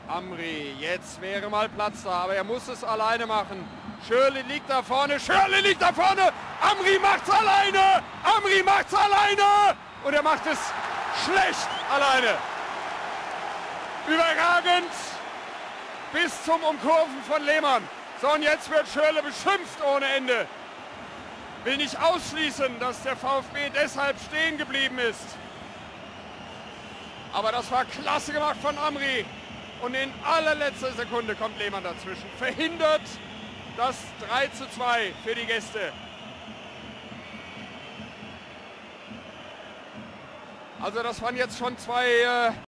Amri, jetzt wäre mal Platz da, aber er muss es alleine machen. Schürrle liegt da vorne, Schürrle liegt da vorne, Amri macht's alleine, Amri macht's alleine und er macht es schlecht alleine. Überragend bis zum Umkurven von Lehmann. So, und jetzt wird Schürrle beschimpft ohne Ende. Will nicht ausschließen, dass der VfB deshalb stehen geblieben ist. Aber das war klasse gemacht von Amri. Und in allerletzter Sekunde kommt Lehmann dazwischen. Verhindert das 3:2 für die Gäste. Also das waren jetzt schon zwei